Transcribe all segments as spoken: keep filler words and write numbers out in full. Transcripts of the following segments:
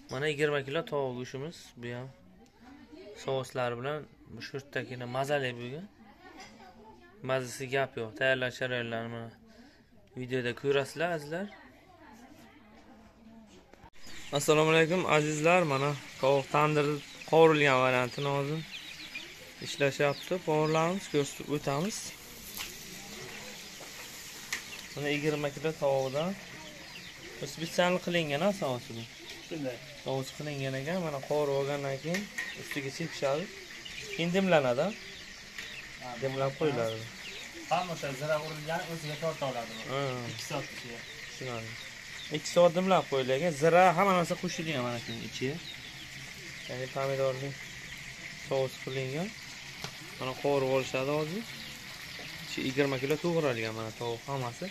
Mana yigirma kilo tovuq go'shtimiz bu ham soslar bilan shu yertakina mazali bo'lgan. Mazasi gap yo'q. Tayyorlash jarayonlarini mana videoda ko'rasizlar azizlar. Assalomu alaykum azizlar. Mana tovuq tandir qovurilgan variantini hozir ishlashyapti. Qovurilamiz, ko'rsatib o'tamiz. Mana yigirma kilo tovuqdan spesial qilingan asosi bu. Shunday. Tovuq qilingan ekan, mana qovurib olgandan keyin ustiga sepishadi. Keyin dimlanadi. Dimlab qo'yiladi. Ham o'sha zira urilgan o'ziga torta oladi. ikki soat ichiga. Tushunadi. ikki soat dimlab qo'yilgan. Zira hamma narsa qo'shilgan mana shuning ichiga. Ya'ni pomidorli sos qilingan. Mana qovurib olishadi hozir. Shu yigirma kilo to'g'ralgan mana tovuq hammasi.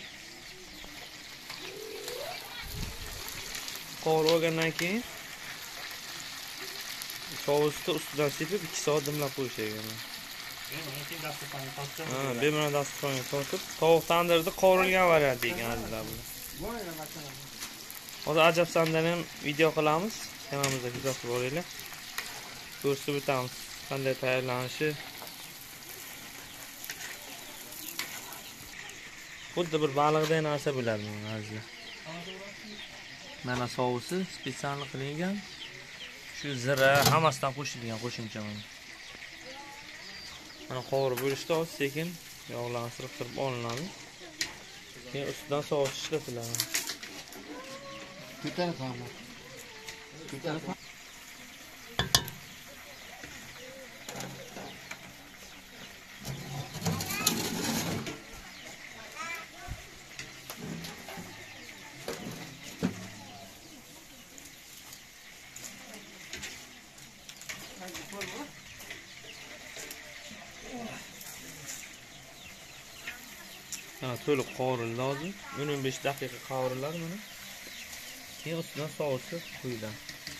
Qovurib olgandan keyin sosni ustidan sepib ikki soat dimlab qo'yish kerak. Ha, bemalol dasturxonga tortib, tovuq tandirda qovurilgan varianti ekan azizlar bu. Hozir ajabsandan ham video qilamiz. Kanalımızda kuzatib boringlar. Ko'rsatib o'tamiz qanday tayyorlanishi. Xuddi bir baliqday narsa bo'ladi bu azizlar. Mana sovusi spesial qilingan. Shu zira hammasidan qo'shilgan qo'shimcha mana. Mana qovurib bo'lishda sekin yog'larni surib olinadi. Keyin ustidan sos ishlatiladi. Ko'tarib ham. Ko'tarib ham. Mana to'liq qovurildi hozir. o'n o'n besh daqiqa qovuriladi mana. Keyin ustidan sousni quyiladi.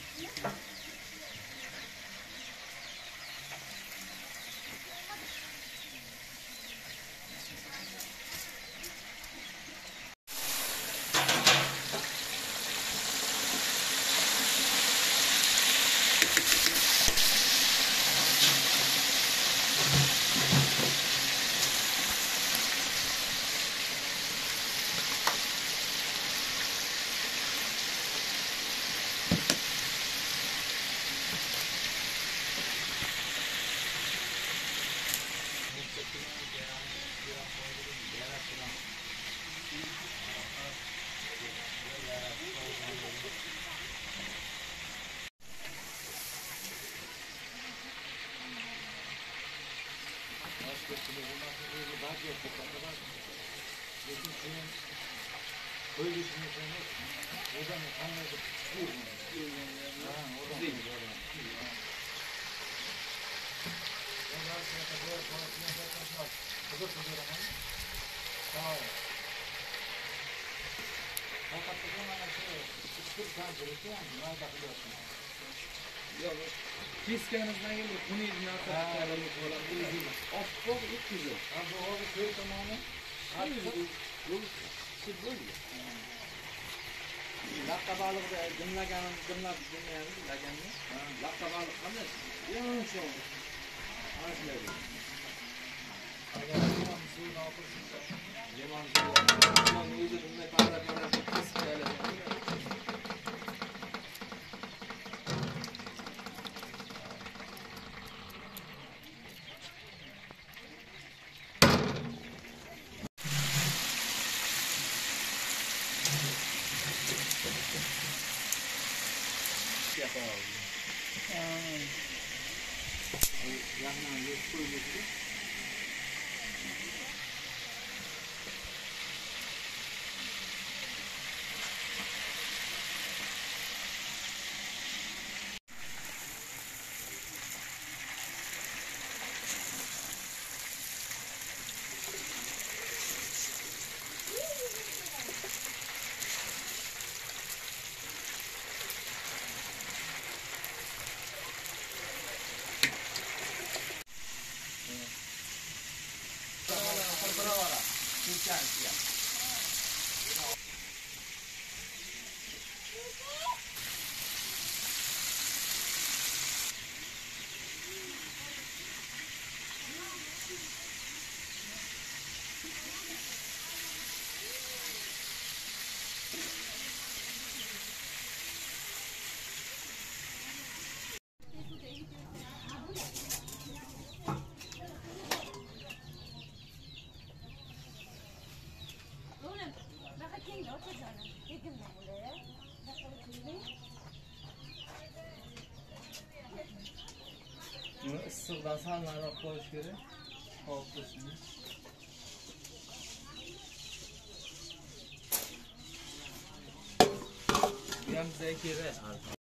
Keskanizdan keyin xunuk narsa chiqarib bo'ladi. Oppoq o'tkazib. Ha, bu hozir ko'y tomoni. Yo'l bo'ldi. Laqqa baliqda dimlaganim, dimlab dimlaymiz, laganni. Ha, laqqa baliq qanday? Yo'q, shu. Ashlaydi. Agar limon suvini olsa, limon suvini o'zi bunday parra-parra kesib qo'yadi. Buni issiqdan sal nariroq qo'yish kerak. Hop, qo'shing. Bu ham bizga kerak.